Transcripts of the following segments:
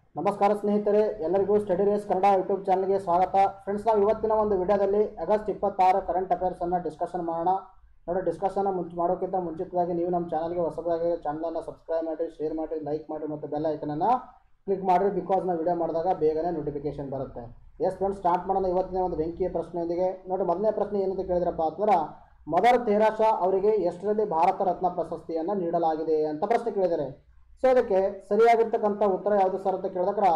ನಮಸ್ಕಾರ ಸ್ನೇಹಿತರೆ, ಎಲ್ಲರಿಗೂ ಸ್ಟಡಿ ರೇಸ್ ಕನ್ನಡ ಯೂಟ್ಯೂಬ್ ಚಾನಲ್ಗೆ ಸ್ವಾಗತ. ಫ್ರೆಂಡ್ಸ್, ನಾವು ಇವತ್ತಿನ ಒಂದು ವಿಡಿಯೋದಲ್ಲಿ ಆಗಸ್ಟ್ 26 ಕರೆಂಟ್ ಅಫೇರ್ಸ್ ಅನ್ನು ಡಿಸ್ಕಷನ್ ಮಾಡೋಣ. ನೋಡಿ, ಡಿಸ್ಕಷನ್ ಮಾಡೋಕ್ಕಿಂತ ಮುಂಚಿತವಾಗಿ ನೀವು ನಮ್ಮ ಚಾನಲ್ಗೆ ಹೊಸದಾಗಿ ಚಾನಲನ್ನು ಸಬ್ಸ್ಕ್ರೈಬ್ ಮಾಡಿ, ಶೇರ್ ಮಾಡಿ, ಲೈಕ್ ಮಾಡಿ ಮತ್ತು ಬೆಲ್ ಐಕನನ್ನು ಕ್ಲಿಕ್ ಮಾಡಿರಿ. ಬಿಕಾಸ್ ನಾವು ವಿಡಿಯೋ ಮಾಡಿದಾಗ ಬೇಗನೆ ನೋಟಿಫಿಕೇಶನ್ ಬರುತ್ತೆ. ಎಸ್ ಫ್ರೆಂಡ್ಸ್, ಸ್ಟಾರ್ಟ್ ಮಾಡೋಣ ಇವತ್ತಿನ ಒಂದು ಬೆಂಕಿಯ ಪ್ರಶ್ನೆಯೊಂದಿಗೆ. ನೋಡಿ, ಮೊದಲನೇ ಪ್ರಶ್ನೆ ಏನಂತ ಕೇಳಿದ್ರಪ್ಪ ಅಂತಂದ್ರೆ, ಮದರ್ ತೆರೇಸಾ ಅವರಿಗೆ ಎಷ್ಟರಲ್ಲಿ ಭಾರತ ರತ್ನ ಪ್ರಶಸ್ತಿಯನ್ನು ನೀಡಲಾಗಿದೆ ಅಂತ ಪ್ರಶ್ನೆ ಕೇಳಿದ್ದಾರೆ. ಸೊ ಇದಕ್ಕೆ ಸರಿಯಾಗಿರ್ತಕ್ಕಂಥ ಉತ್ತರ ಯಾವುದು ಸರ್ ಅಂತ ಕೇಳಿದ್ರೆ,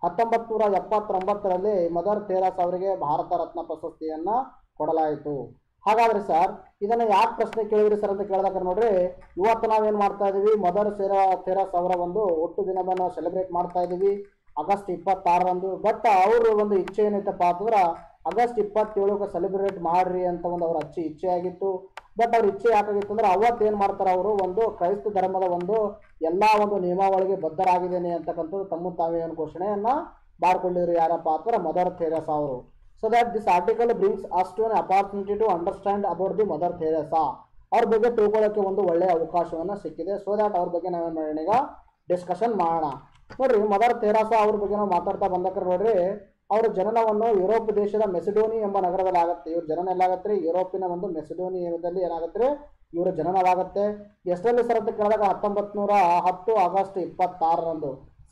1979ರಲ್ಲಿ ಮದರ್ ತೆರೇಸಾ ಅವರಿಗೆ ಭಾರತ ರತ್ನ ಪ್ರಶಸ್ತಿಯನ್ನು ಕೊಡಲಾಯಿತು. ಹಾಗಾದರೆ ಸರ್, ಇದನ್ನು ಯಾಕೆ ಪ್ರಶ್ನೆ ಕೇಳಿದ್ರಿ ಸರ್ ಅಂತ ಕೇಳಿದಾಗ ನೋಡ್ರಿ, ಇವತ್ತು ನಾವೇನು ಮಾಡ್ತಾ ಇದ್ದೀವಿ, ಮದರ್ ತೆರೇಸಾ ಅವರ ಒಂದು ಹುಟ್ಟು ದಿನವನ್ನು ಸೆಲೆಬ್ರೇಟ್ ಮಾಡ್ತಾ ಇದ್ದೀವಿ ಆಗಸ್ಟ್ 26ರಂದು. ಬಟ್ ಅವರು ಒಂದು ಇಚ್ಛೆ ಏನೈತಪ್ಪ ಅಂತಂದ್ರೆ ಆಗಸ್ಟ್ 27ಕ್ಕೆ ಸೆಲೆಬ್ರೇಟ್ ಮಾಡ್ರಿ ಅಂತ ಒಂದು ಅವ್ರ ಇಚ್ಛೆ ಆಗಿತ್ತು. ಬಟ್ ಅವ್ರ ಇಚ್ಛೆ ಯಾಕಾಗಿತ್ತು ಅಂದ್ರೆ, ಅವತ್ತೇನು ಮಾಡ್ತಾರೆ, ಅವರು ಒಂದು ಕ್ರೈಸ್ತ ಧರ್ಮದ ಒಂದು ಎಲ್ಲ ಒಂದು ನಿಯಮಾವಳಿಗೆ ಬದ್ಧರಾಗಿದ್ದೇನೆ ಅಂತಕ್ಕಂಥದ್ದು ತಮ್ಮ ತಾವೇ ಒಂದು ಘೋಷಣೆಯನ್ನು ಮಾಡಿಕೊಂಡಿದ್ರು. ಯಾರಪ್ಪ ಅಂದ್ರೆ ಮದರ್ ತೆರೇಸಾ ಅವರು. So that this article brings us to an opportunity to understand about the Mother Teresa. ಅವ್ರ ಬಗ್ಗೆ ತಿಳ್ಕೊಳ್ಳೋಕ್ಕೆ ಒಂದು ಒಳ್ಳೆಯ ಅವಕಾಶವನ್ನು ಸಿಕ್ಕಿದೆ. ಸೊ ದ್ಯಾಟ್ ಅವ್ರ ಬಗ್ಗೆ ನಾವೇನು ಮಾಡೋಣ, ಈಗ ಡಿಸ್ಕಷನ್ ಮಾಡೋಣ. ನೋಡ್ರಿ, ಮದರ್ ತೆರೇಸಾ ಅವ್ರ ಬಗ್ಗೆ ನಾವು ಮಾತಾಡ್ತಾ ಬಂದಕ್ರೆ ನೋಡ್ರಿ, ಅವರ ಜನನವನ್ನು ಯುರೋಪ್ ದೇಶದ ಮೆಸಿಡೋನಿ ಎಂಬ ನಗರದಲ್ಲಿ ಆಗುತ್ತೆ. ಇವ್ರ ಜನನ ಎಲ್ಲಾಗತ್ತೆ ರೀ, ಯುರೋಪಿನ ಒಂದು ಮೆಸಿಡೋನಿಯಾದಲ್ಲಿ ಏನಾಗುತ್ತೆ ರೀ, ಇವರ ಜನನವಾಗುತ್ತೆ. ಎಷ್ಟರಲ್ಲಿ ಸರ್ ಅಂತ ಕೇಳಿದಾಗ 1910 ಆಗಸ್ಟ್ 26ರಂದು,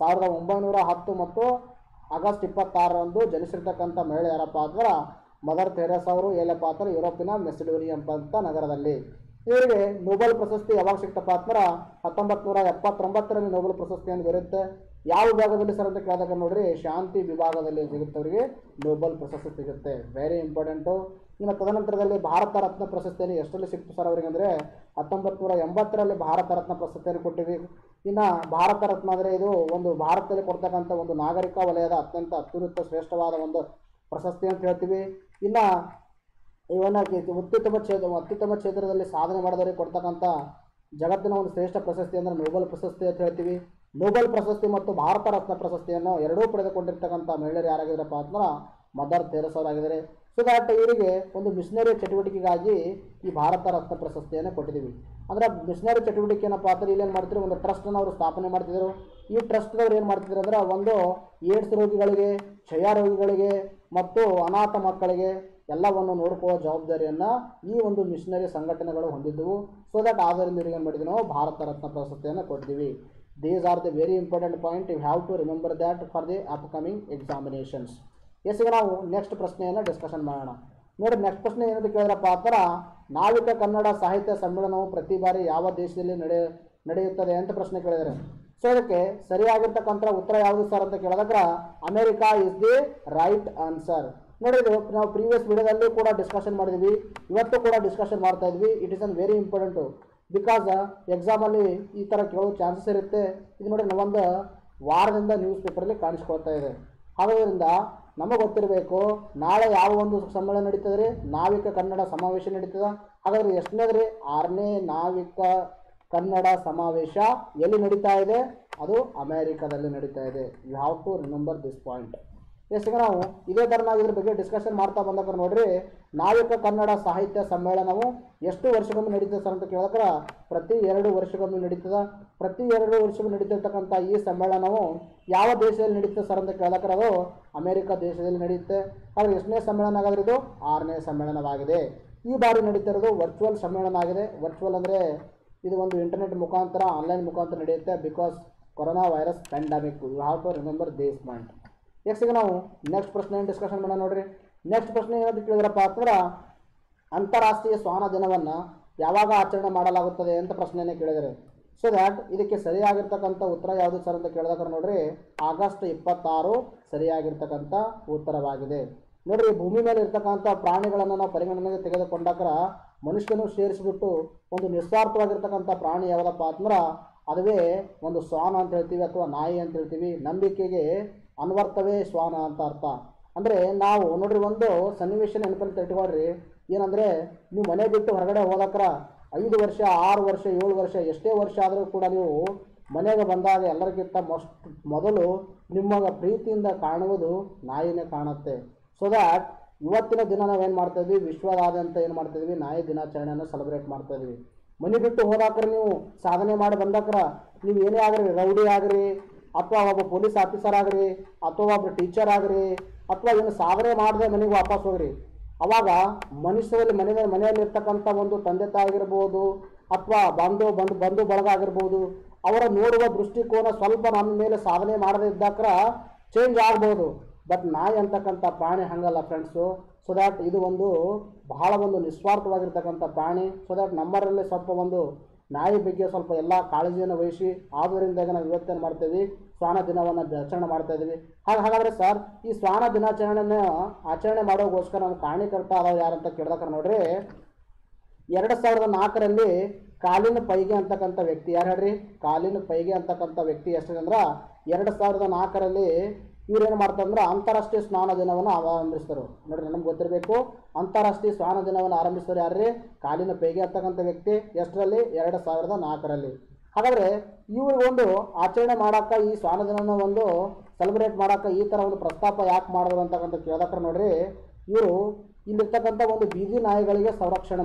1910 ಮತ್ತು ಆಗಸ್ಟ್ 26ರಂದು ಜನಿಸಿರ್ತಕ್ಕಂಥ ಮಹಿಳೆ ಯಾರಪ್ಪ ಅಂದ್ರೆ ಮದರ್ ತೆರೇಸಾ ಅವರು. ಎಲ್ಲಪ್ಪ ಅಂದ್ರೆ ಯುರೋಪಿನ ಮೆಸಿಡೋನಿ ಎಂಬಂಥ ನಗರದಲ್ಲಿ. ಇವರಿಗೆ ನೊಬೆಲ್ ಪ್ರಶಸ್ತಿ ಯಾವಾಗ ಸಿಗ್ತಪ್ಪ ಅಂದ್ರೆ 1979ರಲ್ಲಿ ನೊಬೆಲ್ ಪ್ರಶಸ್ತಿಯನ್ನು ಬರುತ್ತೆ. ಯಾವ ವಿಭಾಗದಲ್ಲಿ ಸರ್ ಅಂತ ಕೇಳಿದಾಗ ನೋಡ್ರಿ, ಶಾಂತಿ ವಿಭಾಗದಲ್ಲಿ ಸಿಗುತ್ತೆ ಅವರಿಗೆ ನೊಬೆಲ್ ಪ್ರಶಸ್ತಿ ಸಿಗುತ್ತೆ. Very important. ಇನ್ನು ತದನಂತರದಲ್ಲಿ ಭಾರತ ರತ್ನ ಪ್ರಶಸ್ತಿಯನ್ನು ಎಷ್ಟರಲ್ಲಿ ಸಿಕ್ತು ಸರ್ ಅವರಿಗೆ ಅಂದರೆ 1980ರಲ್ಲಿ ಭಾರತ ರತ್ನ ಪ್ರಶಸ್ತಿಯನ್ನು ಕೊಟ್ಟಿವಿ. ಇನ್ನು ಭಾರತ ರತ್ನ ಅಂದರೆ ಇದು ಒಂದು ಭಾರತದಲ್ಲಿ ಕೊಡ್ತಕ್ಕಂಥ ಒಂದು ನಾಗರಿಕ ವಲಯದ ಅತ್ಯಂತ ಅತ್ಯುನ್ನತ ಶ್ರೇಷ್ಠವಾದ ಒಂದು ಪ್ರಶಸ್ತಿ ಅಂತ ಹೇಳ್ತೀವಿ. ಇನ್ನು ಇವನ್ನ ಅತ್ಯುತ್ತಮ ಕ್ಷೇತ್ರದಲ್ಲಿ ಸಾಧನೆ ಮಾಡಿದವರಿಗೆ ಕೊಡ್ತಕ್ಕಂಥ ಜಗತ್ತಿನ ಒಂದು ಶ್ರೇಷ್ಠ ಪ್ರಶಸ್ತಿ ಅಂದರೆ ನೊಬೆಲ್ ಪ್ರಶಸ್ತಿ ಅಂತ ಹೇಳ್ತೀವಿ. ನೊಬೆಲ್ ಪ್ರಶಸ್ತಿ ಮತ್ತು ಭಾರತ ರತ್ನ ಪ್ರಶಸ್ತಿಯನ್ನು ಎರಡೂ ಪಡೆದುಕೊಂಡಿರ್ತಕ್ಕಂಥ ಮಹಿಳೆಯರು ಯಾರಾಗಿದ್ದಾರಪ್ಪ ಅಂದ್ರೆ ಮದರ್ ತೆರೇಸಾ ಅವರಾಗಿದ್ದಾರೆ. ಸೊ ದ್ಯಾಟ್ ಇವರಿಗೆ ಒಂದು ಮಿಷನರಿ ಚಟುವಟಿಕೆಗಾಗಿ ಈ ಭಾರತ ರತ್ನ ಪ್ರಶಸ್ತಿಯನ್ನು ಕೊಟ್ಟಿದ್ದೀವಿ. ಅಂದರೆ ಮಿಷನರಿ ಚಟುವಟಿಕೆ ಏನಪ್ಪ ಅಂದ್ರೆ ಇಲ್ಲೇನು ಮಾಡ್ತಿದ್ರು, ಒಂದು ಟ್ರಸ್ಟನ್ನು ಅವರು ಸ್ಥಾಪನೆ ಮಾಡ್ತಿದ್ರು. ಈ ಟ್ರಸ್ಟ್ದವ್ರು ಏನು ಮಾಡ್ತಿದ್ರು ಅಂದ್ರೆ, ಒಂದು ಏಡ್ಸ್ ರೋಗಿಗಳಿಗೆ, ಕ್ಷಯ ರೋಗಿಗಳಿಗೆ ಮತ್ತು ಅನಾಥ ಮಕ್ಕಳಿಗೆ ಎಲ್ಲವನ್ನು ನೋಡ್ಕೊಳ್ಳೋ ಜವಾಬ್ದಾರಿಯನ್ನು ಈ ಒಂದು ಮಿಷನರಿ ಸಂಘಟನೆಗಳು ಹೊಂದಿದ್ದವು. ಸೊ ದ್ಯಾಟ್ ಆದ್ದರಿಂದ ಇವರಿಗೆ ಏನು ಮಾಡಿದ್ವಿ, ನಾವು ಭಾರತ ರತ್ನ ಪ್ರಶಸ್ತಿಯನ್ನು ಕೊಟ್ಟಿದ್ದೀವಿ. These are the very important point. You have to remember that for the upcoming examinations. ಈಗ ನಾವು ನೆಕ್ಸ್ಟ್ ಪ್ರಶ್ನೆಯನ್ನು ಡಿಸ್ಕಷನ್ ಮಾಡೋಣ. ನೋಡಿ, ನೆಕ್ಸ್ಟ್ ಪ್ರಶ್ನೆ ಏನಂತ ಕೇಳಿದ್ರಪ್ಪ ಅಂದ್ರೆ, ನಾವಿಕ ಕನ್ನಡ ಸಾಹಿತ್ಯ ಸಮ್ಮೇಳನವು ಪ್ರತಿ ಬಾರಿ ಯಾವ ದೇಶದಲ್ಲಿ ನಡೆಯುತ್ತದೆ ಅಂತ ಪ್ರಶ್ನೆ ಕೇಳಿದರೆ, ಸೊ ಇದಕ್ಕೆ ಸರಿಯಾಗಿರ್ತಕ್ಕಂಥ ಉತ್ತರ ಯಾವುದು ಸರ್ ಅಂತ ಕೇಳಿದಾಗ America is the right answer. ನೋಡಿ, ಇದು ನಾವು ಪ್ರೀವಿಯಸ್ ವಿಡಿಯೋದಲ್ಲಿ ಕೂಡ ಡಿಸ್ಕಷನ್ ಮಾಡಿದ್ವಿ, ಇವತ್ತು ಕೂಡ ಡಿಸ್ಕಷನ್ ಮಾಡ್ತಾ ಇದ್ವಿ. It is an very important. Because ಎಕ್ಸಾಮಲ್ಲಿ ಈ ಥರ ಕೇಳೋ ಚಾನ್ಸಸ್ ಇರುತ್ತೆ. ಇದು ನೋಡಿ, ನಾವೊಂದು ವಾರದಿಂದ ನ್ಯೂಸ್ ಪೇಪರಲ್ಲಿ ಕಾಣಿಸ್ಕೊಳ್ತಾ ಇದೆ. ಆದ್ದರಿಂದ ನಮಗೆ ಗೊತ್ತಿರಬೇಕು, ನಾಳೆ ಯಾವ ಒಂದು ಸಮ್ಮೇಳನ ನಡೀತದೆ ರೀ, ನಾವಿಕ ಕನ್ನಡ ಸಮಾವೇಶ ನಡೀತದೆ. ಹಾಗಾದ್ರೆ ಎಷ್ಟನೇದ್ರಿ, 6ನೇ ನಾವಿಕ ಕನ್ನಡ ಸಮಾವೇಶ ಎಲ್ಲಿ ನಡೀತಾ ಇದೆ, ಅದು ಅಮೇರಿಕಾದಲ್ಲಿ ನಡೀತಾ ಇದೆ. You have to remember this point. ಈಗ ನಾವು ಇದೇ ಥರ ನಾವು ಇದ್ರ ಬಗ್ಗೆ ಡಿಸ್ಕಷನ್ ಮಾಡ್ತಾ ಬಂದಾಗ ನೋಡ್ರಿ, ನಾವಿಕ ಕನ್ನಡ ಸಾಹಿತ್ಯ ಸಮ್ಮೇಳನವು ಎಷ್ಟು ವರ್ಷಗೊಮ್ಮೆ ನಡೀತದೆ ಸರ್ ಅಂತ ಕೇಳಿದ್ರೆ ಪ್ರತಿ 2 ವರ್ಷಗೊಮ್ಮೆ ನಡೀತದೆ. ಪ್ರತಿ 2 ವರ್ಷಗೊಮ್ಮೆ ನಡೀತಿರ್ತಕ್ಕಂಥ ಈ ಸಮ್ಮೇಳನವು ಯಾವ ದೇಶದಲ್ಲಿ ನಡೀತದೆ ಸರ್ ಅಂತ ಕೇಳಿದ್ರೆ ಅದು ಅಮೆರಿಕ ದೇಶದಲ್ಲಿ ನಡೆಯುತ್ತೆ. ಆದರೆ ಎಷ್ಟನೇ ಸಮ್ಮೇಳನ ಆಗಾದ್ರೆ ಇದು 6ನೇ ಸಮ್ಮೇಳನವಾಗಿದೆ. ಈ ಬಾರಿ ನಡೀತಿರೋದು ವರ್ಚುವಲ್ ಸಮ್ಮೇಳನ ಆಗಿದೆ. ವರ್ಚುವಲ್ ಅಂದರೆ ಇದು ಒಂದು ಇಂಟರ್ನೆಟ್ ಮುಖಾಂತರ, ಆನ್ಲೈನ್ ಮುಖಾಂತರ ನಡೆಯುತ್ತೆ. Because corona virus pandemic. You have to remember this point. ಈಗ ನಾವು ನೆಕ್ಸ್ಟ್ ಪ್ರಶ್ನೆಯನ್ನು ಡಿಸ್ಕಷನ್ ಮಾಡೋಣ. ನೋಡ್ರಿ, ನೆಕ್ಸ್ಟ್ ಪ್ರಶ್ನೆ ಏನಂತ ಕೇಳಿದ್ರಪ್ಪ ಅಂದ್ರೆ, ಅಂತಾರಾಷ್ಟ್ರೀಯ ಶ್ವಾನ ದಿನವನ್ನು ಯಾವಾಗ ಆಚರಣೆ ಮಾಡಲಾಗುತ್ತದೆ ಅಂತ ಪ್ರಶ್ನೆಯನ್ನು ಕೇಳಿದರೆ, ಸೊ ದ್ಯಾಟ್ ಇದಕ್ಕೆ ಸರಿಯಾಗಿರ್ತಕ್ಕಂಥ ಉತ್ತರ ಯಾವುದು ಸರ್ ಅಂತ ಕೇಳಿದಾಗ ನೋಡ್ರಿ, ಆಗಸ್ಟ್ 26 ಸರಿಯಾಗಿರ್ತಕ್ಕಂಥ ಉತ್ತರವಾಗಿದೆ. ನೋಡ್ರಿ, ಭೂಮಿ ಮೇಲೆ ಇರ್ತಕ್ಕಂಥ ಪ್ರಾಣಿಗಳನ್ನು ನಾವು ಪರಿಗಣನೆಗೆ ತೆಗೆದುಕೊಂಡಾಗ ಮನುಷ್ಯನು ಸೇರಿಸಿಬಿಟ್ಟು ಒಂದು ನಿಸ್ವಾರ್ಥವಾಗಿರ್ತಕ್ಕಂಥ ಪ್ರಾಣಿ ಯಾವುದಪ್ಪ ಅಂದ್ರೆ ಅದುವೇ ಒಂದು ಶ್ವಾನ ಅಂತ ಹೇಳ್ತೀವಿ, ಅಥವಾ ನಾಯಿ ಅಂತ ಹೇಳ್ತೀವಿ. ನಂಬಿಕೆಗೆ ಅನ್ವರ್ಥವೇ ಶ್ವಾನ ಅಂತ ಅರ್ಥ. ಅಂದರೆ ನಾವು ನೋಡ್ರಿ, ಒಂದು ಸನ್ನಿವೇಶ ನೆನಪಲ್ಲಿ ಇಟ್ಕೊಳ್ರಿ. ಏನಂದರೆ, ನೀವು ಮನೆ ಬಿಟ್ಟು ಹೊರಗಡೆ ಹೋದಕ್ರ 5 ವರ್ಷ 6 ವರ್ಷ 7 ವರ್ಷ ಎಷ್ಟೇ ವರ್ಷ ಆದರೂ ಕೂಡ ನೀವು ಮನೆಗೆ ಬಂದಾಗ ಎಲ್ಲರಿಗಿಂತ ಮೊದಲು ನಿಮ್ಮ ಪ್ರೀತಿಯಿಂದ ಕಾಣುವುದು ನಾಯಿನೇ ಕಾಣುತ್ತೆ. ಸೊ ದ್ಯಾಟ್ ಇವತ್ತಿನ ದಿನ ನಾವೇನು ಮಾಡ್ತಾಯಿದ್ವಿ, ವಿಶ್ವದಾದ್ಯಂತ ಏನು ಮಾಡ್ತಾಯಿದ್ವಿ, ನಾಯಿ ದಿನಾಚರಣೆಯನ್ನು ಸೆಲೆಬ್ರೇಟ್ ಮಾಡ್ತಾಯಿದ್ವಿ. ಮನೆ ಬಿಟ್ಟು ಹೋದಾಕ್ರೆ, ನೀವು ಸಾಧನೆ ಮಾಡಿ ಬಂದಾಕ್ರ ನೀವು ಏನೇ ಆಗ್ರಿ, ರೌಡಿ ಆಗ್ರಿ, ಅಥವಾ ಒಬ್ಬ ಪೊಲೀಸ್ ಆಫೀಸರ್ ಆಗ್ರಿ ಅಥವಾ ಒಬ್ಬ ಟೀಚರ್ ಆಗ್ರಿ ಅಥವಾ ಏನು ಸಾಧನೆ ಮಾಡದೆ ಮನೆಗೆ ವಾಪಸ್ ಹೋಗ್ರಿ, ಅವಾಗ ಮನುಷ್ಯರಲ್ಲಿ ಮನೆಯಲ್ಲಿ ಇರ್ತಕ್ಕಂಥ ಒಂದು ತಂದೆ ತಾಯಿ ಆಗಿರ್ಬೋದು ಅಥವಾ ಬಂಧು ಬಳಗ ಆಗಿರ್ಬೋದು, ಅವರ ನೋಡುವ ದೃಷ್ಟಿಕೋನ ಸ್ವಲ್ಪ ನಮ್ಮ ಮೇಲೆ ಸಾಧನೆ ಮಾಡದೇ ಇದ್ದಾಕ್ರ ಚೇಂಜ್ ಆಗ್ಬೋದು. ಬಟ್ ನಾಯಿ ಅಂತಕ್ಕಂಥ ಪ್ರಾಣಿ ಹಂಗಲ್ಲ ಫ್ರೆಂಡ್ಸು. ಸೊ ದ್ಯಾಟ್ ಇದು ಒಂದು ಬಹಳ ಒಂದು ನಿಸ್ವಾರ್ಥವಾಗಿರ್ತಕ್ಕಂಥ ಪ್ರಾಣಿ. ಸೊ ದ್ಯಾಟ್ ನಮ್ಮರಲ್ಲಿ ಸ್ವಲ್ಪ ಒಂದು ನಾಯಿ ಬಗ್ಗೆ ಸ್ವಲ್ಪ ಎಲ್ಲ ಕಾಳಜಿಯನ್ನು ವಹಿಸಿ ಆದ್ದರಿಂದ ನಾವು ಇವತ್ತೇನು ಮಾಡ್ತೇವೆ, ಶ್ವಾನ ದಿನವನ್ನು ಆಚರಣೆ ಮಾಡ್ತಾ ಇದ್ದೀವಿ. ಹಾಗಾದರೆ ಸರ್ ಈ ಶ್ವಾನ ದಿನಾಚರಣೆಯನ್ನು ಆಚರಣೆ ಮಾಡೋಗೋಸ್ಕರ ನಮ್ಮ ಕಾರಣೀಕರ್ತ ಅದಾವ ಯಾರಂತ ಕೇಳಿದಾಗ ನೋಡ್ರಿ, 2004ರಲ್ಲಿ ಕಾಲಿನ ಪೈಗೆ ಅಂತಕ್ಕಂಥ ವ್ಯಕ್ತಿ ಯಾರು ಹೇಳ್ರಿ, ಕಾಲಿನ ಪೈಗೆ ಅಂತಕ್ಕಂಥ ವ್ಯಕ್ತಿ ಎಷ್ಟಿದೆ ಅಂದ್ರೆ 2004ರಲ್ಲಿ ಇವ್ರೇನು ಮಾಡ್ತಾರಂದ್ರೆ ಅಂತಾರಾಷ್ಟ್ರೀಯ ಶ್ವಾನ ದಿನವನ್ನು ಆರಂಭಿಸ್ತಾರೆ. ನೋಡ್ರಿ, ನಮ್ಗೆ ಗೊತ್ತಿರಬೇಕು, ಅಂತಾರಾಷ್ಟ್ರೀಯ ಶ್ವಾನ ದಿನವನ್ನು ಆರಂಭಿಸ್ತಾರೆ ಯಾರ್ರಿ, ಕಾಲಿನ ಪೈಗೆ ಅಂತಕ್ಕಂಥ ವ್ಯಕ್ತಿ. ಎಷ್ಟರಲ್ಲಿ? 2004ರಲ್ಲಿ. ಹಾಗಾದರೆ ಇವ್ರಿಗೊಂದು ಆಚರಣೆ ಮಾಡೋಕೆ, ಈ ಶ್ವಾನ ದಿನವನ್ನು ಒಂದು ಸೆಲೆಬ್ರೇಟ್ ಮಾಡೋಕೆ ಈ ಥರ ಒಂದು ಪ್ರಸ್ತಾಪ ಯಾಕೆ ಮಾಡಿದ್ರು ಅಂತಕ್ಕಂಥ ಕೇಳಿದ್ರೆ ನೋಡ್ರಿ, ಇವರು ಇಲ್ಲಿರ್ತಕ್ಕಂಥ ಒಂದು ಬೀದಿ ನಾಯಿಗಳಿಗೆ ಸಂರಕ್ಷಣೆ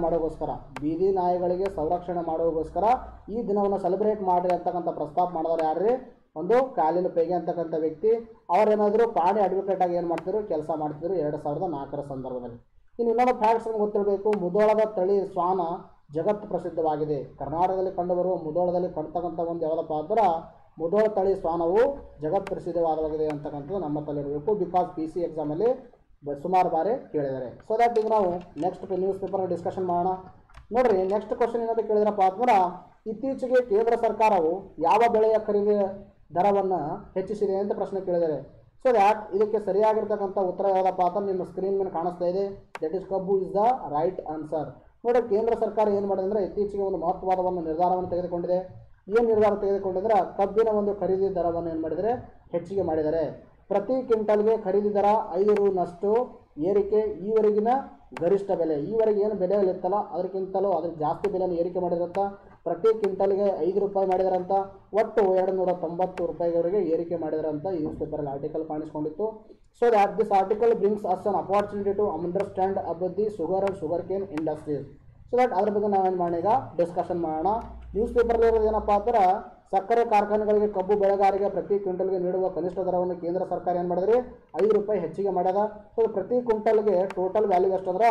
ಮಾಡೋಗೋಸ್ಕರ ಈ ದಿನವನ್ನು ಸೆಲೆಬ್ರೇಟ್ ಮಾಡಿರಿ ಅಂತಕ್ಕಂಥ ಪ್ರಸ್ತಾಪ ಮಾಡಿದವರು ಯಾರ್ರಿ, ಒಂದು ಕಾಲಿನ ಪೈಗೆ ಅಂತಕ್ಕಂಥ ವ್ಯಕ್ತಿ. ಅವರೇನಾದರೂ ಪ್ರಾಣಿ ಅಡ್ವೊಕೇಟ್ ಆಗಿ ಏನು ಮಾಡ್ತಿದ್ರು, ಕೆಲಸ ಮಾಡ್ತಿದ್ರು 2004ರ ಸಂದರ್ಭದಲ್ಲಿ. ಇನ್ನು ಇನ್ನೊಂದು ಫ್ಯಾಕ್ಟ್ಸ್ ಗೊತ್ತಿರಬೇಕು, ಮುಧೋಳದ ತಳಿ ಶ್ವಾನ ಜಗತ್ತು ಪ್ರಸಿದ್ಧವಾಗಿದೆ. ಕರ್ನಾಟಕದಲ್ಲಿ ಕಂಡುಬರುವ ಮುಧೋಳದಲ್ಲಿ ಕಾಣ್ತಕ್ಕಂಥ ಒಂದು ಯಾವುದಪ್ಪ ಅಂದ್ರೆ ಮುಧೋಳ ತಳಿ ಶ್ವಾನವು ಜಗತ್ ಪ್ರಸಿದ್ಧವಾದವಾಗಿದೆ ಅಂತಕ್ಕಂಥದ್ದು ನಮ್ಮ ತಲೆಯಿರಬೇಕು. ಬಿಕಾಸ್ PC ಎಕ್ಸಾಮಲ್ಲಿ ಸುಮಾರು ಬಾರಿ ಕೇಳಿದ್ದಾರೆ. ಸೊ ದ್ಯಾಟ್ ಈಗ ನಾವು ನೆಕ್ಸ್ಟ್ ನ್ಯೂಸ್ ಪೇಪರ್ ಡಿಸ್ಕಷನ್ ಮಾಡೋಣ. ನೋಡ್ರಿ, ನೆಕ್ಸ್ಟ್ ಕ್ವಶನ್ ಏನಾದ್ರು ಕೇಳಿದ್ರಪ್ಪ ಅಂದ್ರೆ, ಇತ್ತೀಚೆಗೆ ಕೇಂದ್ರ ಸರ್ಕಾರವು ಯಾವ ಬೆಳೆಯ ಖರೀದಿ ದರವನ್ನು ಹೆಚ್ಚಿಸಿದೆ ಅಂತ ಪ್ರಶ್ನೆ ಕೇಳಿದ್ದಾರೆ. ಸೊ ದ್ಯಾಟ್ ಇದಕ್ಕೆ ಸರಿಯಾಗಿರ್ತಕ್ಕಂಥ ಉತ್ತರ ಯಾವುದಪ್ಪ ಅಂತ ನಿಮ್ಮ ಸ್ಕ್ರೀನ್ ಮೇಲೆ ಕಾಣಿಸ್ತಾ ಇದೆ. That is kabbu is the right answer. ನೋಡಿ, ಕೇಂದ್ರ ಸರ್ಕಾರ ಏನು ಮಾಡಿದೆ ಅಂದರೆ ಇತ್ತೀಚೆಗೆ ಒಂದು ಮಹತ್ವವಾದ ಒಂದು ನಿರ್ಧಾರವನ್ನು ತೆಗೆದುಕೊಂಡಿದೆ. ಏನು ನಿರ್ಧಾರ ತೆಗೆದುಕೊಂಡಿದ್ರೆ, ಕಬ್ಬಿನ ಒಂದು ಖರೀದಿ ದರವನ್ನು ಏನು ಮಾಡಿದರೆ, ಹೆಚ್ಚಿಗೆ ಮಾಡಿದ್ದಾರೆ. ಪ್ರತಿ ಕ್ವಿಂಟಲ್ಗೆ ಖರೀದಿ ದರ 5 ರೂನಷ್ಟು ಏರಿಕೆ. ಈವರೆಗಿನ ಗರಿಷ್ಠ ಬೆಲೆ, ಈವರೆಗೆ ಏನು ಬೆಲೆ ಇರುತ್ತಲ್ಲ ಅದಕ್ಕಿಂತಲೂ ಅದ್ರ ಜಾಸ್ತಿ ಬೆಲೆಯನ್ನು ಏರಿಕೆ ಮಾಡಿದ್ರಂತ. ಪ್ರತಿ ಕ್ವಿಂಟಲ್ಗೆ 5 ರೂಪಾಯಿ ಮಾಡಿದಾರಂತ. ಒಟ್ಟು 290 ರೂಪಾಯಿವರೆಗೆ ಏರಿಕೆ ಮಾಡಿದಾರಂತ ಈ ನ್ಯೂಸ್ ಪೇಪರಲ್ಲಿ ಆರ್ಟಿಕಲ್ ಕಾಣಿಸ್ಕೊಂಡಿತ್ತು. So that this article brings us an opportunity to understand about the sugar and sugar cane industries. So that ಅದ್ರ ಬಗ್ಗೆ ನಾವೇನು ಮಾಡೋಣ, ಈಗ ಡಿಸ್ಕಷನ್ ಮಾಡೋಣ. ನ್ಯೂಸ್ ಪೇಪರ್ಲಿ ಇರೋದು ಏನಪ್ಪ ಅಂದ್ರೆ, ಸಕ್ಕರೆ ಕಾರ್ಖಾನೆಗಳಿಗೆ ಕಬ್ಬು ಬೆಳೆಗಾರರಿಗೆ ಪ್ರತಿ ಕ್ವಿಂಟಲ್ಗೆ ನೀಡುವ ಕನಿಷ್ಠ ದರವನ್ನು ಕೇಂದ್ರ ಸರ್ಕಾರ ಏನು ಮಾಡಿದ್ರಿ, 5 ರೂಪಾಯಿ ಹೆಚ್ಚಿಗೆ ಮಾಡ್ಯದ. ಸೊ ಪ್ರತಿ ಕ್ವಿಂಟಲ್ಗೆ ಟೋಟಲ್ ವ್ಯಾಲ್ಯೂ ಎಷ್ಟಂದ್ರೆ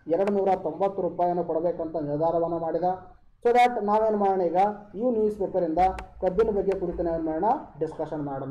290 ರೂಪಾಯಿಯನ್ನು ಕೊಡಬೇಕಂತ ನಿರ್ಧಾರವನ್ನು ಮಾಡಿದ. ಸೊ ದ್ಯಾಟ್ ನಾವೇನು ಮಾಡೋಣ, ಈಗ ಈ ನ್ಯೂಸ್ ಪೇಪರಿಂದ ಕಬ್ಬಿನ ಬಗ್ಗೆ ಕುರಿತು ನಾವೇನು ಮಾಡೋಣ, ಡಿಸ್ಕಷನ್ ಮಾಡೋಣ.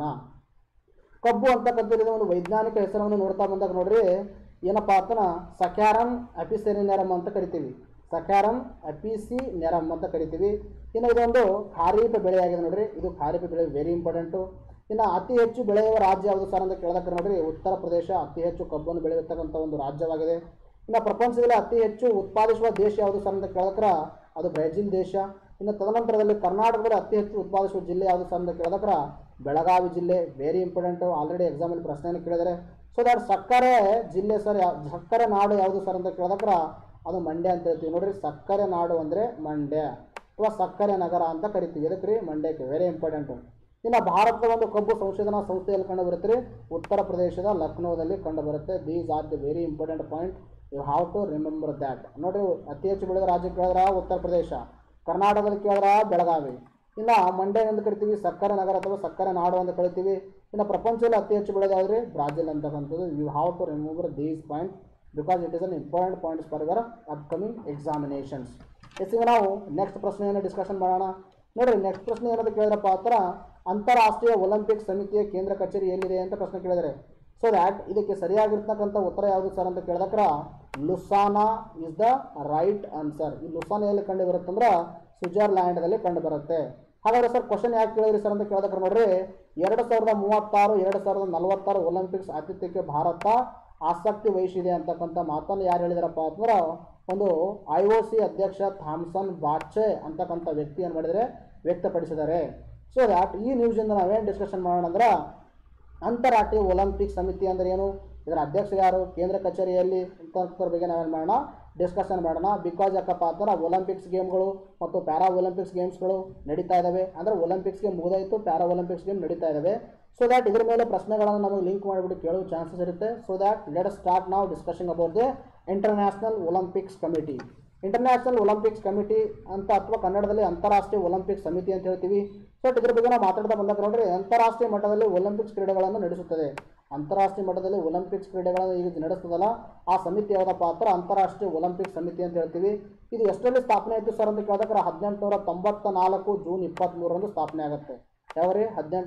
ಕಬ್ಬು ಅಂತಕ್ಕಂಥದ್ದು ಒಂದು ವೈಜ್ಞಾನಿಕ ಹೆಸರನ್ನು ನೋಡ್ತಾ ಬಂದಾಗ ನೋಡ್ರಿ, ಏನಪ್ಪ ಅಂತನ ಸಕ್ಯಾರಮ್ ಅಪಿಸೆರಿನೆರಮ್ ಅಂತ ಕರಿತೀವಿ. ಸಕ್ಯಾರಮ್ ಅಪಿಸಿನೆರಮ್ ಅಂತ ಕರಿತೀವಿ. ಇನ್ನು ಇದೊಂದು ಖಾರೀಫ್ ಬೆಳೆಯಾಗಿದೆ ನೋಡ್ರಿ, ಇದು ಖಾರೀಫ್ ಬೆಳೆ ವೆರಿ ಇಂಪಾರ್ಟೆಂಟು. ಇನ್ನು ಅತಿ ಹೆಚ್ಚು ಬೆಳೆಯುವ ರಾಜ್ಯ ಯಾವುದು ಸರ್ ಅಂತ ಕೇಳಿದಾಗ ನೋಡ್ರಿ, ಉತ್ತರ ಪ್ರದೇಶ ಅತಿ ಹೆಚ್ಚು ಕಬ್ಬನ್ನು ಬೆಳೆಯತಕ್ಕಂಥ ಒಂದು ರಾಜ್ಯವಾಗಿದೆ. ಇನ್ನು ಪ್ರಪಂಚದಲ್ಲಿ ಅತಿ ಹೆಚ್ಚು ಉತ್ಪಾದಿಸುವ ದೇಶ ಯಾವುದು ಸರ್ ಅಂತ ಕೇಳಿದ್ರೆ ಅದು ಬ್ರೆಜಿಲ್ ದೇಶ. ಇನ್ನು ತದನಂತರದಲ್ಲಿ ಕರ್ನಾಟಕದಲ್ಲಿ ಅತಿ ಹೆಚ್ಚು ಉತ್ಪಾದಿಸುವ ಜಿಲ್ಲೆ ಯಾವುದು ಸರ್ ಅಂತ ಕೇಳಿದ್ರೆ ಬೆಳಗಾವಿ ಜಿಲ್ಲೆ. ವೆರಿ ಇಂಪಾರ್ಟೆಂಟು, ಆಲ್ರೆಡಿ ಎಕ್ಸಾಮಲ್ಲಿ ಪ್ರಶ್ನೆಯನ್ನು ಕೇಳಿದರೆ. ಸೊ ದ್ಯಾಟ್ ಸಕ್ಕರೆ ಜಿಲ್ಲೆ ಸರ್, ಸಕ್ಕರೆ ನಾಡು ಯಾವುದು ಸರ್ ಅಂತ ಕೇಳಿದ್ರೆ ಅದು ಮಂಡ್ಯ ಅಂತ ಹೇಳ್ತೀವಿ ನೋಡ್ರಿ. ಸಕ್ಕರೆ ನಾಡು ಅಂದರೆ ಮಂಡ್ಯ ಅಥವಾ ಸಕ್ಕರೆ ನಗರ ಅಂತ ಕರಿತೀವಿ. ಇದಕ್ಕೆ ರೀ ಮಂಡ್ಯಕ್ಕೆ. Very important. ಇನ್ನು ಭಾರತದ ಒಂದು ಕಬ್ಬು ಸಂಶೋಧನಾ ಸಂಸ್ಥೆಯಲ್ಲಿ ಕಂಡು ಬರುತ್ತೆ ರೀ, ಉತ್ತರ ಪ್ರದೇಶದ ಲಕ್ನೋದಲ್ಲಿ ಕಂಡು ಬರುತ್ತೆ. These are the very important point, you have to remember that. ನೋಡಿರಿ, ಅತಿ ಹೆಚ್ಚು ಬೆಳೆದ ರಾಜ್ಯ ಕೇಳಿದ್ರೆ ಉತ್ತರ ಪ್ರದೇಶ, ಕರ್ನಾಟಕದಲ್ಲಿ ಕೇಳಿದ್ರೆ ಬೆಳಗಾವಿ. ಇನ್ನು ಮಂಡ್ಯ ಎಂದು ಕರಿತೀವಿ, ಸಕ್ಕರೆ ನಗರ ಅಥವಾ ಸಕ್ಕರೆ ನಾಡು ಅಂತ ಕರಿತೀವಿ. ಇನ್ನು ಪ್ರಪಂಚದಲ್ಲಿ ಅತಿ ಹೆಚ್ಚು ಬೆಳೆದ ಯಾವುದ್ರಿ, ಬ್ರಾಜಿಲ್ ಅಂತಕ್ಕಂಥದ್ದು. You have to remember these point because it is an important points for your upcoming examinations. ಈಗ ನಾವು ನೆಕ್ಸ್ಟ್ ಪ್ರಶ್ನೆಯನ್ನು ಡಿಸ್ಕಷನ್ ಮಾಡೋಣ. ನೋಡಿರಿ, ನೆಕ್ಸ್ಟ್ ಪ್ರಶ್ನೆ ಏನಂತ ಕೇಳಿದ್ರಪ್ಪ ಆ ಥರ, ಅಂತಾರಾಷ್ಟ್ರೀಯ ಒಲಿಂಪಿಕ್ ಸಮಿತಿಯ ಕೇಂದ್ರ ಕಚೇರಿ ಎಲ್ಲಿದೆ ಅಂತ ಪ್ರಶ್ನೆ ಕೇಳಿದರೆ. ಸೊ ದ್ಯಾಟ್ ಇದಕ್ಕೆ ಸರಿಯಾಗಿರ್ತಕ್ಕಂಥ ಉತ್ತರ ಯಾವುದು ಸರ್ ಅಂತ ಕೇಳಿದ್ರೆ Lausanne is the right answer. ಈ ಲುಸಾನಾ ಎಲ್ಲಿ ಕಂಡು ಬರುತ್ತಂದ್ರೆ ಸ್ವಿಟ್ಜರ್ಲ್ಯಾಂಡ್ದಲ್ಲಿ ಕಂಡು ಬರುತ್ತೆ. ಹಾಗಾದ್ರೆ ಸರ್ ಕ್ವಶನ್ ಯಾಕೆ ಕೇಳಿದ್ರಿ ಸರ್ ಅಂತ ಕೇಳಿದ್ರೆ ನೋಡ್ರಿ, 2036 2046 ಒಲಿಂಪಿಕ್ಸ್ ಆತಿಥ್ಯಕ್ಕೆ ಭಾರತ ಆಸಕ್ತಿ ವಹಿಸಿದೆ ಅಂತಕ್ಕಂಥ ಮಾತನ್ನು ಯಾರು ಹೇಳಿದಾರಪ್ಪ ಅಂದ್ರೆ ಒಂದು IOC ಅಧ್ಯಕ್ಷ ಥಾಮ್ಸನ್ ಬಾಚೆ ಅಂತಕ್ಕಂಥ ವ್ಯಕ್ತಿ ಏನು ಮಾಡಿದರೆ ವ್ಯಕ್ತಪಡಿಸಿದ್ದಾರೆ. ಸೊ ದ್ಯಾಟ್ ಈ ನ್ಯೂಸಿಂದ ನಾವೇನು ಡಿಸ್ಕಷನ್ ಮಾಡೋಣ ಅಂದ್ರೆ, ಅಂತಾರಾಷ್ಟ್ರೀಯ ಒಲಿಂಪಿಕ್ ಸಮಿತಿ ಅಂದರೆ ಏನು, ಇದರ ಅಧ್ಯಕ್ಷ ಯಾರು, ಕೇಂದ್ರ ಕಚೇರಿಯಲ್ಲಿ ಅಂತಕ್ಕಂಥದ್ರ ಬಗ್ಗೆ ನಾವೇನು ಮಾಡೋಣ, ಡಿಸ್ಕಷನ್ ಮಾಡೋಣ. ಬಿಕಾಸ್ ಯಾಕಪ್ಪ ಅಂದ್ರೆ ಒಲಿಂಪಿಕ್ಸ್ ಗೇಮ್ಗಳು ಮತ್ತು ಪ್ಯಾರಾ ಒಲಿಂಪಿಕ್ಸ್ ಗೇಮ್ಸ್ಗಳು ನಡೀತಾ ಇದ್ದಾವೆ. ಅಂದರೆ ಒಲಿಂಪಿಕ್ಸ್ ಗೇಮ್ ಮುಗಿದಾಯಿತು, ಪ್ಯಾರಾ ಒಲಿಂಪಿಕ್ಸ್ ಗೇಮ್ ನಡೀತಾ ಇದ್ದಾವೆ. ಸೊ ದ್ಯಾಟ್ ಇದ್ರ ಮೇಲೆ ಪ್ರಶ್ನೆಗಳನ್ನು ನಮಗೆ ಲಿಂಕ್ ಮಾಡಿಬಿಟ್ಟು ಕೇಳುವ ಚಾನ್ಸಸ್ ಇರುತ್ತೆ. So that let us start ನಾವು discussion about the international Olympics committee. International Olympics committee ಅಂತ ಅಥವಾ ಕನ್ನಡದಲ್ಲಿ ಅಂತಾರಾಷ್ಟ್ರೀಯ ಒಲಿಂಪಿಕ್ ಸಮಿತಿ ಅಂತ ಹೇಳ್ತೀವಿ. ಬಟ್ ಇದ್ರ ಬಗ್ಗೆ ನಾವು ಮಾತಾಡ್ತಾ ಬಂದಾಗ ನೋಡ್ರಿ ಅಂತಾರಾಷ್ಟ್ರೀಯ ಮಟ್ಟದಲ್ಲಿ ಒಲಿಂಪಿಕ್ಸ್ ಕ್ರೀಡೆಗಳನ್ನು ನಡೆಸುತ್ತದೆ. ಅಂತಾರಾಷ್ಟ್ರೀಯ ಮಟ್ಟದಲ್ಲಿ ಒಲಿಂಪಿಕ್ಸ್ ಕ್ರೀಡೆಗಳನ್ನು ಈಗ ನಡೆಸ್ತದಲ್ಲ ಆ ಸಮಿತಿ ಯಾವುದಪ್ಪ ಅಂದ್ರೆ ಅಂತಾರಾಷ್ಟ್ರೀಯ ಒಲಿಂಪಿಕ್ ಸಮಿತಿ ಅಂತ ಹೇಳ್ತೀವಿ. ಇದು ಎಷ್ಟರಲ್ಲಿ ಸ್ಥಾಪನೆ ಆಯಿತು ಸರ್ ಅಂತ ಕೇಳಿದಾಗ 1894 ಜೂನ್ 23ರಂದು ಸ್ಥಾಪನೆ ಆಗುತ್ತೆ. ಯಾವ್ರಿ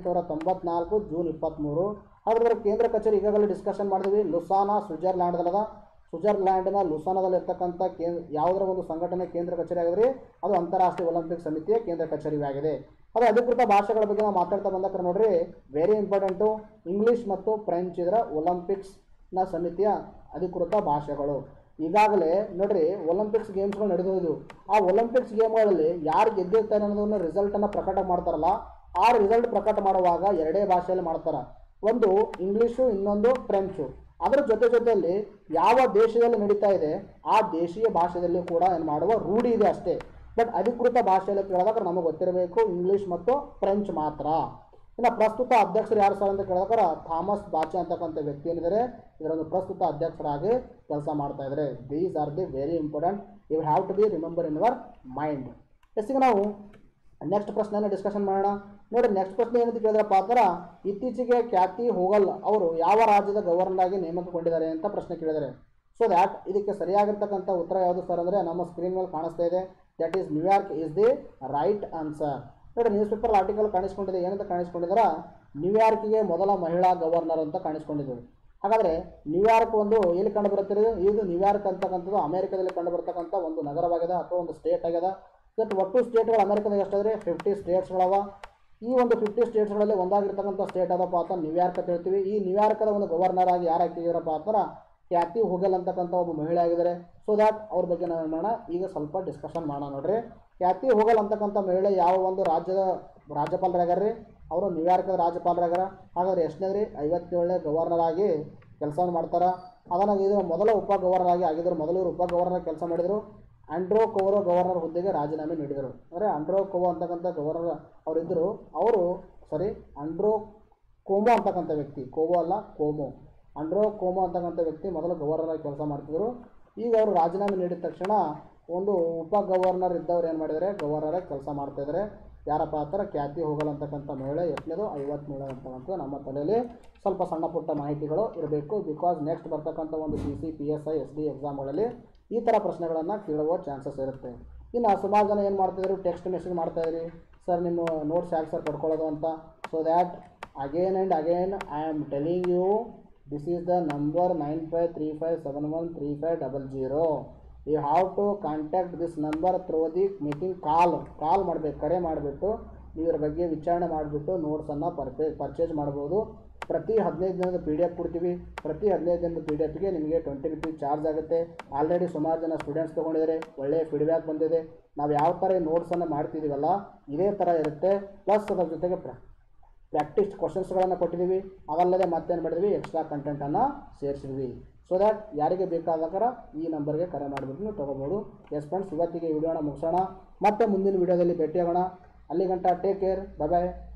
1894 ಜೂನ್ 23. ಹಾಗಾದ್ರೆ ಕೇಂದ್ರ ಕಚೇರಿ ಈಗಾಗಲೇ ಡಿಸ್ಕಷನ್ ಮಾಡಿದ್ವಿ, ಲುಸಾನಾ ಸ್ವಿಟ್ಜರ್ಲ್ಯಾಂಡ್ದಲ್ಲದ. ಸ್ವಿಟ್ಜರ್ಲ್ಯಾಂಡ್ನ ಲುಸಾನದಲ್ಲಿ ಇರ್ತಕ್ಕಂಥ ಯಾವುದರ ಒಂದು ಸಂಘಟನೆ ಕೇಂದ್ರ ಕಚೇರಿ ಆಗಿದ್ರೆ ಅದು ಅಂತಾರಾಷ್ಟ್ರೀಯ ಒಲಿಂಪಿಕ್ ಸಮಿತಿಯ ಕೇಂದ್ರ ಕಚೇರಿ ಆಗಿದೆ. ಅದು ಅಧಿಕೃತ ಭಾಷೆಗಳ ಬಗ್ಗೆ ನಾವು ಮಾತಾಡ್ತಾ ಬಂದಾಗ ನೋಡ್ರಿ ವೆರಿ ಇಂಪಾರ್ಟೆಂಟು ಇಂಗ್ಲೀಷ್ ಮತ್ತು ಫ್ರೆಂಚ್ ಇದರ ಒಲಿಂಪಿಕ್ಸ್ನ ಸಮಿತಿಯ ಅಧಿಕೃತ ಭಾಷೆಗಳು. ಈಗಾಗಲೇ ನೋಡ್ರಿ ಒಲಿಂಪಿಕ್ಸ್ ಗೇಮ್ಸ್ಗಳು ನಡೆದೋದು. ಆ ಒಲಿಂಪಿಕ್ಸ್ ಗೇಮ್ಗಳಲ್ಲಿ ಯಾರು ಗೆದ್ದಿರ್ತಾರೆ ಅನ್ನೋದನ್ನು ರಿಸಲ್ಟನ್ನು ಪ್ರಕಟ ಮಾಡ್ತಾರಲ್ಲ ಆ ರಿಸಲ್ಟ್ ಪ್ರಕಟ ಮಾಡುವಾಗ ಎರಡೇ ಭಾಷೆಯಲ್ಲಿ ಮಾಡ್ತಾರೆ, ಒಂದು ಇಂಗ್ಲೀಷು ಇನ್ನೊಂದು ಫ್ರೆಂಚು. ಅದರ ಜೊತೆಯಲ್ಲಿ ಯಾವ ದೇಶದಲ್ಲಿ ನಡೀತಾ ಇದೆ ಆ ದೇಶೀಯ ಭಾಷೆಯಲ್ಲಿ ಕೂಡ ಏನು ಮಾಡುವ ರೂಢಿ ಇದೆ ಅಷ್ಟೇ. ಬಟ್ ಅಧಿಕೃತ ಭಾಷೆಯಲ್ಲಿ ಕೇಳಿದಾಗ ನಮಗೆ ಗೊತ್ತಿರಬೇಕು ಇಂಗ್ಲೀಷ್ ಮತ್ತು ಫ್ರೆಂಚ್ ಮಾತ್ರ. ಇನ್ನು ಪ್ರಸ್ತುತ ಅಧ್ಯಕ್ಷರು ಯಾರು ಸರ್ ಅಂತ ಕೇಳಿದಾಗ ಥಾಮಸ್ ಬಾಚೆ ಅಂತಕ್ಕಂಥ ವ್ಯಕ್ತಿ ಏನಿದ್ದಾರೆ ಇದರೊಂದು ಪ್ರಸ್ತುತ ಅಧ್ಯಕ್ಷರಾಗಿ ಕೆಲಸ ಮಾಡ್ತಾ ಇದ್ದಾರೆ. These are the very important, you have to be remember in your mind. ಈಗ ನಾವು ನೆಕ್ಸ್ಟ್ ಪ್ರಶ್ನೆಯನ್ನು ಡಿಸ್ಕಷನ್ ಮಾಡೋಣ. ನೋಡಿ ನೆಕ್ಸ್ಟ್ ಪ್ರಶ್ನೆ ಏನಂತ ಕೇಳಿದ್ರಪ್ಪ ಅಂದ್ರೆ ಇತ್ತೀಚೆಗೆ ಕ್ಯಾತಿ ಹೋಗಲ್ ಅವರು ಯಾವ ರಾಜ್ಯದ ಗವರ್ನರ್ ಆಗಿ ನೇಮಕಗೊಂಡಿದ್ದಾರೆ ಅಂತ ಪ್ರಶ್ನೆ ಕೇಳಿದ್ದಾರೆ. ಸೊ ದ್ಯಾಟ್ ಇದಕ್ಕೆ ಸರಿಯಾಗಿರ್ತಕ್ಕಂಥ ಉತ್ತರ ಯಾವುದು ಸರ್ ಅಂದರೆ ನಮ್ಮ ಸ್ಕ್ರೀನ್ ಮೇಲೆ ಕಾಣಿಸ್ತಾ ಇದೆ, that is New York is the right answer. ನೋಡಿ ನ್ಯೂಸ್ ಪೇಪರ್ ಆರ್ಟಿಕಲ್ ಕಾಣಿಸ್ಕೊಂಡಿದೆ, ಏನಂತ ಕಾಣಿಸ್ಕೊಂಡಿದಾರ ನ್ಯೂಯಾರ್ಕಿಗೆ ಮೊದಲ ಮಹಿಳಾ ಗವರ್ನರ್ ಅಂತ ಕಾಣಿಸ್ಕೊಂಡಿದ್ದೀವಿ. ಹಾಗಾದರೆ ನ್ಯೂಯಾರ್ಕ್ ಒಂದು ಎಲ್ಲಿ ಕಂಡು ಬರುತ್ತದೆ? ಇದು ನ್ಯೂಯಾರ್ಕ್ ಅಂತಕ್ಕಂಥದ್ದು ಅಮೆರಿಕದಲ್ಲಿ ಕಂಡು ಬರ್ತಕ್ಕಂಥ ಒಂದು ನಗರವಾಗಿದೆ ಅಥವಾ ಒಂದು ಸ್ಟೇಟ್ ಆಗಿದೆ. ಬಟ್ ಒಟ್ಟು ಸ್ಟೇಟ್ಗಳು ಅಮೆರಿಕದಾಗ ಎಷ್ಟಾದರೆ 50 ಸ್ಟೇಟ್ಸ್ಗಳವ. ಈ ಒಂದು 50 ಸ್ಟೇಟ್ಸ್ಗಳಲ್ಲಿ ಒಂದಾಗಿರ್ತಕ್ಕಂಥ ಸ್ಟೇಟ್ ಅದಪ್ಪ ಅಂತ ನ್ಯೂಯಾರ್ಕ್ ಅಂತ ಹೇಳ್ತೀವಿ. ಈ ನ್ಯೂಯಾರ್ಕದ ಒಂದು ಗವರ್ನರ್ ಆಗಿ ಯಾರು ಹಾಕಿದ್ದೀರಪ್ಪ ಅಂದ್ರೆ ಕ್ಯಾತಿ ಹೋಗಲ್ ಅಂತಕ್ಕಂಥ ಒಬ್ಬ ಮಹಿಳೆ ಆಗಿದ್ದಾರೆ. ಸೊ ದ್ಯಾಟ್ ಅವ್ರ ಬಗ್ಗೆ ನಾವು ಏನು ಮಾಡೋಣ ಈಗ ಸ್ವಲ್ಪ ಡಿಸ್ಕಷನ್ ಮಾಡೋಣ. ನೋಡ್ರಿ ಕ್ಯಾತಿ ಹೋಗಲ್ ಅಂತಕ್ಕಂಥ ಮಹಿಳೆ ಯಾವ ಒಂದು ರಾಜ್ಯದ ರಾಜ್ಯಪಾಲರಾಗ್ಯಾರ್ರಿ? ಅವರು ನ್ಯೂಯಾರ್ಕದ ರಾಜ್ಯಪಾಲರಾಗ್ಯಾರ. ಹಾಗಾದ್ರೆ ಎಷ್ಟನೇದ್ರಿ 57ನೇ ಗವರ್ನರ್ ಆಗಿ ಕೆಲಸವನ್ನು ಮಾಡ್ತಾರೆ. ಅದನ್ನು ಇದು ಮೊದಲ ಉಪ ಗವರ್ನರ್ ಆಗಿ ಆಗಿದ್ರು. ಮೊದಲು ಉಪ ಗವರ್ನರ್ ಕೆಲಸ ಮಾಡಿದರು. ಆಂಡ್ರೋ ಕೋವೋ ಗವರ್ನರ್ ಹುದ್ದೆಗೆ ರಾಜೀನಾಮೆ ನೀಡಿದರು. ಅಂದರೆ ಆಂಡ್ರೋ ಕೋವೋ ಅಂತಕ್ಕಂಥ ಗವರ್ನರ್ ಅವರಿದ್ದರು. ಆಂಡ್ರೋ ಕೋಮೋ ಅಂತಕ್ಕಂಥ ವ್ಯಕ್ತಿ, ಕೋವೋ ಅಲ್ಲ ಕೋಮೋ, ಆಂಡ್ರೋ ಕೋಮೋ ಅಂತಕ್ಕಂಥ ವ್ಯಕ್ತಿ ಮೊದಲು ಗವರ್ನರ್ ಆಗಿ ಕೆಲಸ ಮಾಡ್ತಿದ್ರು. ಈಗ ಅವರು ರಾಜೀನಾಮೆ ನೀಡಿದ ತಕ್ಷಣ ಒಂದು ಉಪ ಗವರ್ನರ್ ಇದ್ದವ್ರು ಏನು ಮಾಡಿದ್ದಾರೆ ಗವರ್ನರ್ ಆಗಿ ಕೆಲಸ ಮಾಡ್ತಾಯಿದ್ದಾರೆ. ಯಾರಪ್ಪ ಅಂತಾರೆ ಕ್ಯಾತಿ ಹೋಗಲ್ ಅಂತಕ್ಕಂಥ ಮಹಿಳೆ. ಎಷ್ಟನೇದು 57 ಅಂತಕ್ಕಂಥ ನಮ್ಮ ತಲೆಯಲ್ಲಿ ಸ್ವಲ್ಪ ಸಣ್ಣ ಪುಟ್ಟ ಮಾಹಿತಿಗಳು ಇರಬೇಕು. ಬಿಕಾಸ್ ನೆಕ್ಸ್ಟ್ ಬರ್ತಕ್ಕಂಥ ಒಂದು PC, PSI, SD ಎಕ್ಸಾಮ್ಗಳಲ್ಲಿ ಈ ಥರ ಪ್ರಶ್ನೆಗಳನ್ನು ಕೇಳುವ ಚಾನ್ಸಸ್ ಇರುತ್ತೆ. ಇನ್ನು ಸುಮಾರು ಜನ ಏನು ಮಾಡ್ತಿದ್ರು ಟೆಕ್ಸ್ಟ್ ಮೆಸೇಜ್ ಮಾಡ್ತಾಯಿದ್ರಿ, ಸರ್ ನಿಮ್ಮ ನೋಟ್ಸ್ ಯಾಕೆ ಸರ್ ಪಡ್ಕೊಳ್ಳೋದು ಅಂತ. So that again and again I am telling you this is the number 9535713500. You have to contact this number through the meeting call ಮಾಡಬೇಕು, ಕರೆ ಮಾಡಿಬಿಟ್ಟು ನೀವು ಇದ್ರ ಬಗ್ಗೆ ವಿಚಾರಣೆ ಮಾಡಿಬಿಟ್ಟು ನೋಟ್ಸನ್ನು ಪರ್ಚೇಸ್ ಮಾಡ್ಬೋದು. ಪ್ರತಿ 15 ದಿನದ PDF ಕೊಡ್ತೀವಿ. ಪ್ರತಿ 15 ದಿನದ PDFಗೆ ನಿಮಗೆ 20 ರೂಪೀಸ್ ಚಾರ್ಜ್ ಆಗುತ್ತೆ. ಆಲ್ರೆಡಿ ಸುಮಾರು ಜನ ಸ್ಟೂಡೆಂಟ್ಸ್ ತೊಗೊಂಡಿದ್ದಾರೆ, ಒಳ್ಳೆಯ ಫೀಡ್ಬ್ಯಾಕ್ ಬಂದಿದೆ. ನಾವು ಯಾವ ಥರ ಈ ನೋಟ್ಸನ್ನು ಮಾಡ್ತಿದ್ದೀವಲ್ಲ ಇದೇ ಥರ ಇರುತ್ತೆ. ಪ್ಲಸ್ ಅದರ ಜೊತೆಗೆ ಪ್ರಾಕ್ಟೀಸ್ ಕ್ವಶನ್ಸ್ಗಳನ್ನು ಕೊಟ್ಟಿದ್ದೀವಿ. ಅವಲ್ಲದೆ ಮತ್ತೇನು ಮಾಡಿದ್ವಿ ಎಕ್ಸ್ಟ್ರಾ ಕಂಟೆಂಟನ್ನು ಸೇರಿಸಿದ್ವಿ. ಸೊ ದ್ಯಾಟ್ ಯಾರಿಗೆ ಬೇಕಾದಾಗ ಈ ನಂಬರ್ಗೆ ಕರೆ ಮಾಡಿಬಿಟ್ಟು ನೀವು ತೊಗೋಬೋದು. ಎಸ್ ಫ್ರೆಂಡ್ಸ್, ಇವತ್ತಿಗೆ ವಿಡಿಯೋನ ಮುಗಿಸೋಣ. ಮತ್ತೆ ಮುಂದಿನ ವಿಡಿಯೋದಲ್ಲಿ ಭೇಟಿಯಾಗೋಣ. ಅಲ್ಲಿ ಗಂಟ ಟೇಕ್ ಕೇರ್, ಬಾಯ್ ಬಾಯ್.